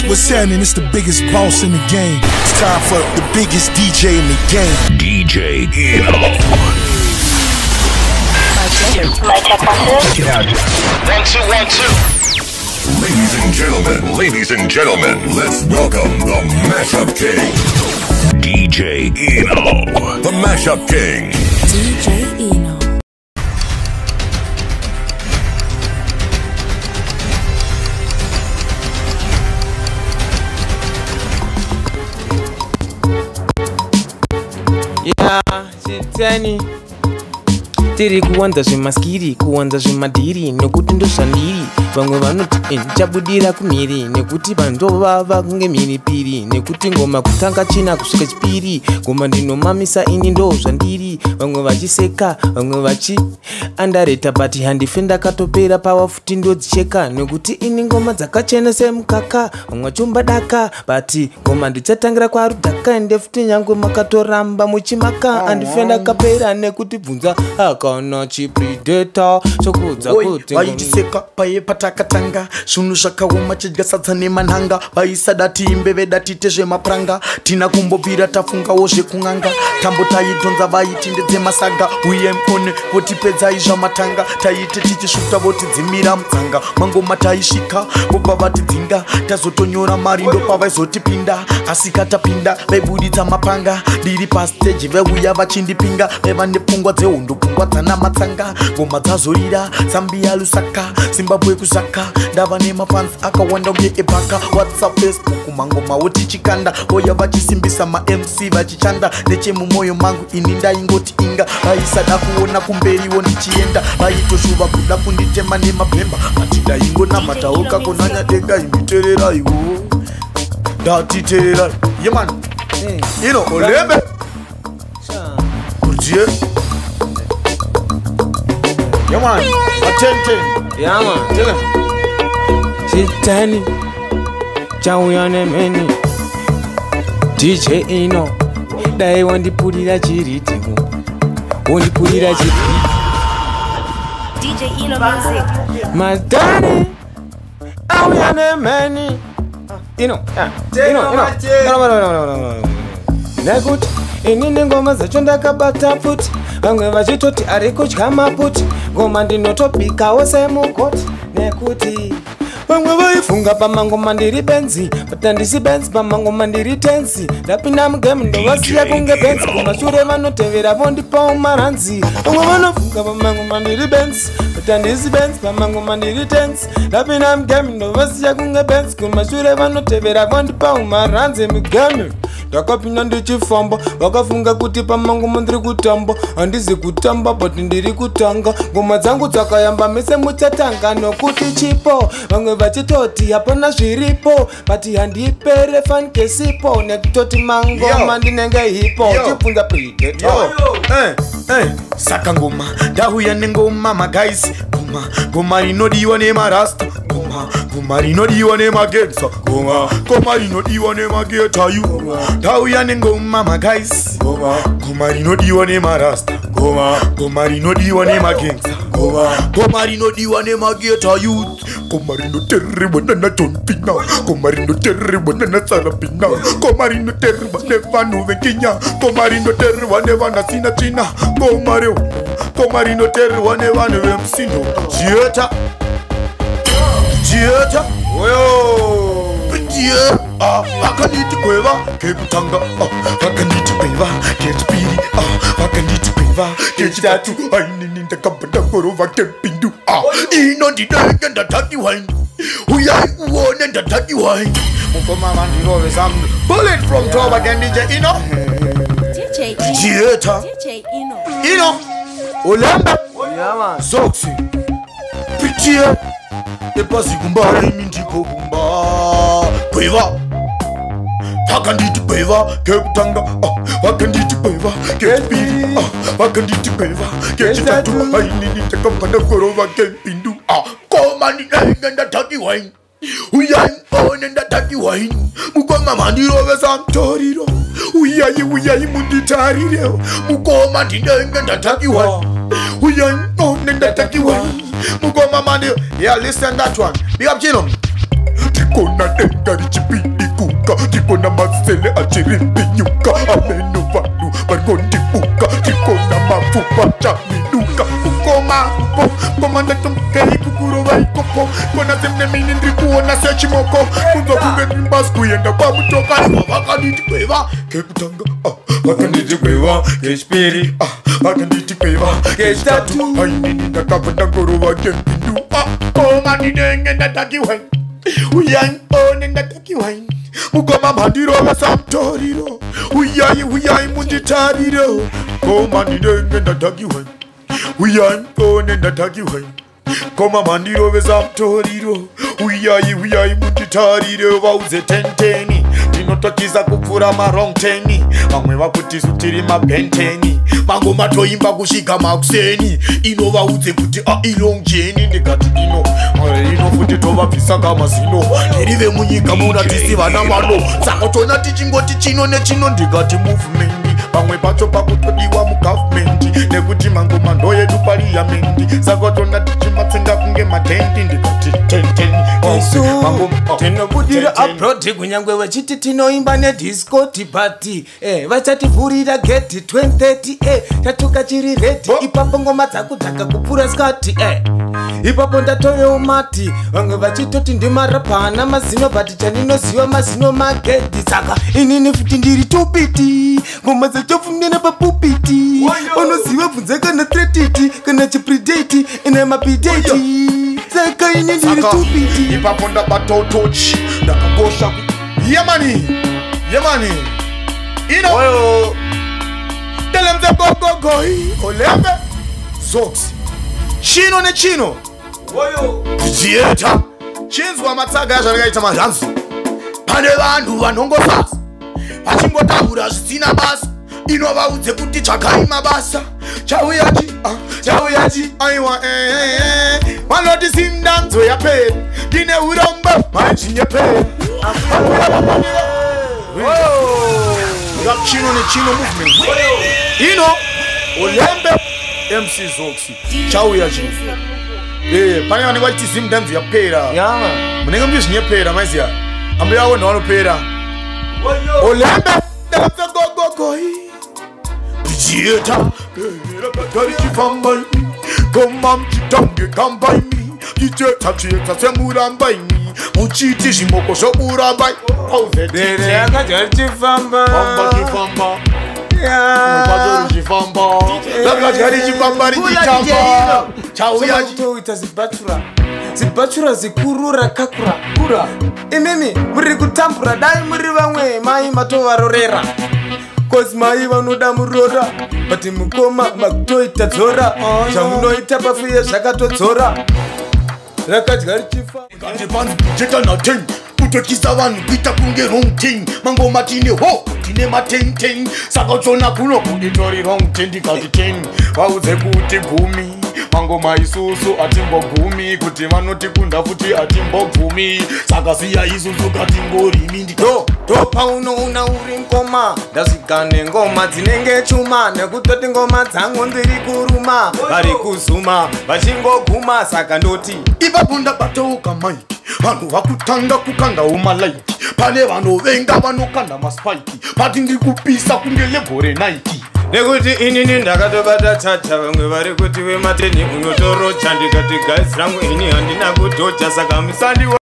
What's happening? It's the biggest boss in the game. It's time for the biggest DJ in the game. DJ Eno. My check 1 2. Check it out. 1 2 1 2. Ladies and gentlemen, let's welcome the Mashup King, DJ Eno. The Mashup King, DJ Eno. Yeah, shitani tiri kuwanza zvimaskiri kuwanza zvimadhiri nekuti ndozvandiri vamwe vanoti chabudira kumhiri nekuti vandovava kunge mhiripiri nekuti ngoma kutanga china kusvika chipiri ngoma ndinomamisa ini ndo zvandiri vamwe vachiseka vamwe vachi andareta but handife ndakatopera pava futi ndodzicheka nekuti ini ngoma dzakachena semukaka vamwe vachombadaka but ngoma ndichatangira kwarudhaka ende futi nyange makatoramba muchimaka handife ndakapera nekuti bvunza kana Chipredator chokudza kuti vaichiseka paye patakatanga zvinhu zvakaoma chidya sadza nemanhanga vaisadati imbeve dati tezvemapranga tina kumbobvira tafungawo zvekung'anga tambo taidhonza vaitindedze masaga uye mone votipedzai zvamatanga taite tichisvuta votidzimira mudzanga mangoma taisvika vobva vatidzinga tazotonyora mari ndo pavaizotipinda asi katapinda vaibuditsa mapanga ndiri pasteji veuya vachindipinga vaiva nepfungwa dzehondo pfungwa dzana matsanga ngoma dzazorira zambia lusaka zimbabwe kusaka ndava nemafans akawanda uye ebhaka whatsapp facebook mangoma wotichikanda voya vachisimbisa mamc vachichanda nechemumwoyo mangu ini ndaingoti inga vaisada kuona kumberiwo ndichienda vaitoshuva kuda kunditema nemapemba ati ndaingonamatawo kakonanya denga imitereraiwo ndatitererai yeman ino olembe kurjie Yaman, attention. Yaman, tell shitani chauya meni DJ Eno dai wandipurira chiritimu wandipurira chiritimu DJ Eno music. Madani auya meni Eno nekuti inini ngoma zacho ndakabata futi vamwe vachitoti ari kudya maputi ngoma ndinotobikawo semukoti nekuti vamwe vaifunga pamangoma ndiri benzi but handisi benzi pamangoma ndiri tenzi ndapinda mugemu ndovasiya kunge benzi kumashure vanotevera vondipawo maranzi vamwe vanofunga pamangoma ndiri benzi but handisi benzi pamangoma ndiri tenzi ndapinda mugemu ndovasiya kunge benzi kumashure vanotevera vondipawo maranzi mugemu ndakapinda ndichifamba vakafunga kuti pamangoma ndiri kutamba handizi kutamba but ndiri kutanga ngoma dzangu dzakayamba mese muchatanga nokuti chipo vamwe vachitoti hapana zviripo but handipere fankesipo nekutoti mangoma ndinenge hipo chibvunza Predator saka ngoma ndauya nengoma magaisi ngoma rinodiwa nemarasta ngoma rinodiwa nemagangsta ngoma rinodiwa nemagetayu ndauya nengoma magaisi ngoma rinodiwa nemarasta ngoma rinodiwa nemagangsta ngoma rinodiwa nemagetayu ngoma rinotererwa nana John Pina ngoma rinotererwa nana Sarapina ngoma rinotererwa nevanhu veKenya ngoma rinotererwa nevana sina tsvina ngoma rinotererwa nevanhu vemsindo jieta vakanditi kweva kekutanga vakanditi kweva kechipiri vakanditi kweva kechitatu ainini ndakabva ndangorova kepindu ino ndinenge ndatatiwa uyai uone ndatatiwa mukoma vandirove sam bullet from top again DJ Eno jieta Eno olemba zoksi pitia epasi kumba imi ndiko kumba kweva vakanditi kweva kekutanga vakanditi kweva kechipiri vakanditi kweva kechitatu ainini ndakabva ndangorova kepindu koma ndinenge ndatakiwa uyai one ndatakiwa mukoma mandirovesa mtoriro uyai munditarire mukoma ndinenge ndatakiwa uyai one ndatakiwa mukoma mandi yeah listen that one big up Chino tikona denga richipindikuka, tikona masele achiripinyuka, ameno vanhu varikondibuka, tikona mapfupa chamiduka. Kukoma upo, koma ndatomukei kukurova ikopo, kona semne mini ndikuona sechimoko, kunzo kunge nimbasi kuenda kwa mutokani, vakanditi kweva kekutanga, vakanditi kweva kechipiri, vakanditi kweva kechitatu, hainini ndakavanda ngorova kepindu, koma ndinenge ndatakiwe, uyai one ndatakiwe, mukoma mandirova samtoriro, uyai munditariro, koma ndinenge ndatakiwe, uyai one ndatakiwe, koma mandirove samtoriro, uyai munditariro, vauze tenteni, tinototiza kupfura marong teni, vamwe vakutisu tiri mabhenteni, mango matoimba kusvika makuseni, inovaudze kuti ilongjeni, ndikati ino futi tovabvisa kamazino, ndirive munyika munatisi vana mano, saka tona tichingoti chino nechino, ndikati movement, pamwe pacho pakutodiwa mugavhumendi, nekuti mango mando yedu pariyamendi, saka tona tichimatsenga kunge matenti, ndikati tenteni. Isu tinobudira abroad kunyangwe vachiti tinoimba nedisco tipati, vachativhurira geti 2030, tatuka chiri redi, ipapo ngoma dzaku dzakakupfura skati, ipapo ndatovewo mati, vamwe vachitoti ndimarapana mazino, but chaninoziva mazino magedhi, saka inini futi ndiri tupiti, ngoma dzachofundira papupiti, vanoziva bvunze kana threatiti kana chipredator ine mapidati, saka ini ndiri tupiti. Ipapo ndabatotochi ndakagosha yemani ino telemze gogogoi olembe zoksi chino nechino jieta chinzwa matsaga azvarikaita mazvanzi, pane vanhu vanongosasa vachingotaura zvisina basa, inovaudze kuti tsvakai mabasa, chauyachi aiwa vanoti simdanzo yapera, ndine urombo manjinyepera chino nechino movement ino olembe MC Zoxy chauyachi pane vanenge vachiti zimdanzo yapera, munenge muchizvinyepera maiziya ambo yavo nhavanopera olembe ndakapfegogogoi jieta rakatarichifambai koma mchitange kambaini ichetachieta semurambaini muchiti zvimoko zvoburambai dere yakajarichifamba rakajarichifamba richitamba chauyaitoita zibachura zikuru rakakura kura, imimi muri kutambura, dai muri vamwe mai matovarorera, kozi mai vanoda murora, but mukoma makutoita dzora, zvamunoita pafuye zvakatodzora, rakadya richifamba jetanateng kutokisa vanhu kuita kunge wrong thing, mangoma tine ho tine matenten, saka tsona kuno kunditori wrong 10 kati 10, vaudze kuti gumi mangoma isusu atimbogumi, kuti vanotikunda futi atimbogumi, saka siya isusu katingorimi ndiko to paunoona uri ngoma, ndazvigane ngoma dzinenge chuma, nekutoti ngoma dzangu ndiri kuruma, vari kuzuma vachingoguma, saka ndoti ipapo ndabatouka maiki, vanhu vakutanga kukandawo malaiki, pane vanovenga vanokanda maspiki, pati ndiri kupisa kunge lebhore naiki, nekuti inini ndakatobata chacha, vamwe vari kuti wemateni unotorocha, ndikati gaisi rangu ini handina kutocha, saka musandi